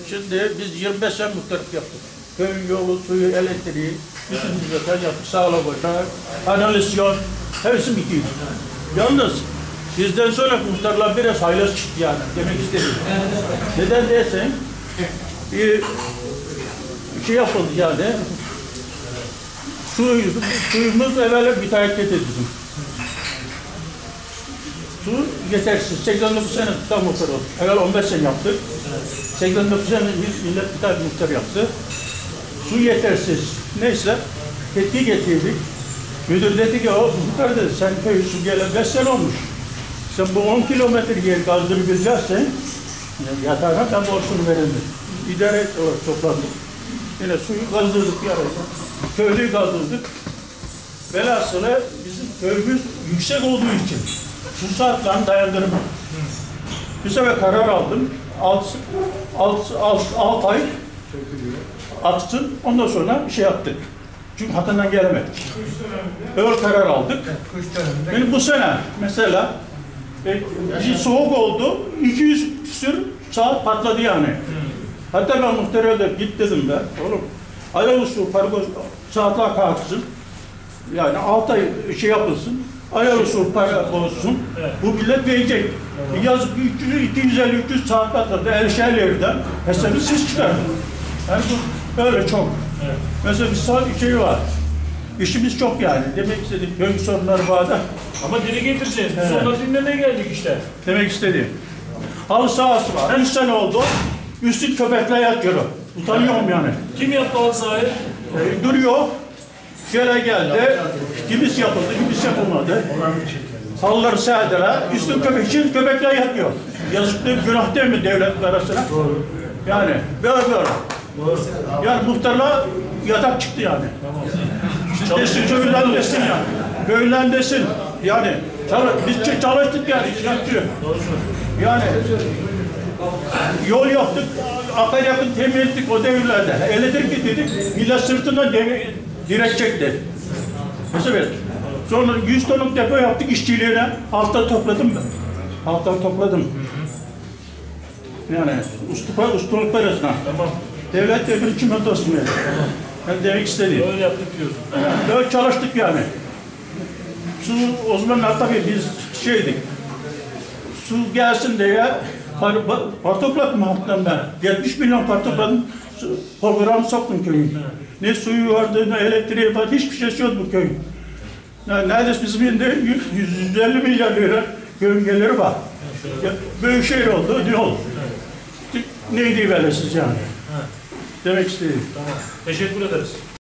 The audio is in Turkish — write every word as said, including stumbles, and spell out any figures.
Şimdi biz yirmi beş sene muhtarlık yaptık. Köyün yolu, suyu, elektriği, bütün hizmetler yaptık. Sağlık ocağı, kanalizasyon, hepsi bitiyor. Yalnız bizden sonra muhtarlar biraz haylaz çıktı yani, demek istedim. Neden dersen, bir şey yapıldı yani, su, suyumuz evvela müteahhit getirdi. Su yetersiz. seksen dokuz sene tutar muhtar oldu. Evvel on beş sene yaptık. seksen dokuz sene millet tutar muhtar yaptı. Su yetersiz. Neyse, tepki getirdik. Müdür dedi ki, o muhtar dedi, sen köy su gelen beş sene olmuş. Sen bu on kilometre yer kaldırılacaksın, yatağına ben borçunu verelim. İdare olarak toplandık. Yine suyu kaldırdık bir araya. Köylüyü kaldırdık. Velhasılı bizim köyümüz yüksek olduğu için su saatlerini dayandırmam. Bir sefer karar aldım. altı ay atsın. Ondan sonra bir şey yaptık. Çünkü Hatay'dan gelemedik. Öyle karar aldık. Yani bu sene mesela e, bir soğuk oldu. iki yüz küsür saat patladı yani. Hatta ben muhtarıya da git dedim ben. Oğlum ayarüstü parko saatler kalksın. Yani altı ay şey yapılsın. Ayarüstü para olsun. Evet. Bu millet verecek. Evet. Yazık üç yüz, iki yüz elli üç yüz saat patladı. Elşehirlerden hesabı siz çıkardın. Yani bu öyle çok. Evet. Mesela bir saat şey var. İşimiz çok yani. Demek istedim. Köy sorunları vardı. Ama dili getireceğiz. Biz evet. Sonra dinlemeye geldik işte. Demek istediğim. Halı sahası var. Üç sene oldu. Üstü köpekle yatıyor. Utanıyorum yani. Kim yaptı halı sahayı? E, duruyor. Şöyle geldi. Kimisi yapıldı, kimisi yapılmadı. Halıları serdiler. Üstü köpek için köpekler yatıyor. Yazıklı günah değil mi devlet arasına? Doğru. Yani böyle böyle. Doğru. Yani muhtarla yatak çıktı yani. Tamam. Desin köyünden desin yani. Köyünden desin. Yani biz çalıştık yani. Doğru. Yani yol yaptık, akaryakıt temin ettik o devirlerde. Elektrik getirdik, millet sırtından direk çekti. Mesela sonra yüz tonluk depo yaptık işçiliğine. Halktan topladım ben. Halktan topladım. Yani ustupa, ustunluk parasına. Tamam. Devlet devlet çimentosunu verdi. Tamam. Ben demek istediğim. Öyle yaptık diyorsun. Yani böyle çalıştık yani. Su o zaman tabii biz şeydik. Su gelsin diye par topladım halktan ben. yetmiş milyon par topladım. Programı soktum köyün. Evet. Ne suyu vardı, ne elektriği vardı, hiçbir şey yok bu köyün. Yani neredeyse bizim elinde yüz elli milyar lira köyün geliri var. Evet. Böyle şehir oldu, ne oldu? Evet. Neydi böyle siz yani? Evet. Demek istedim. Tamam. Teşekkür ederiz.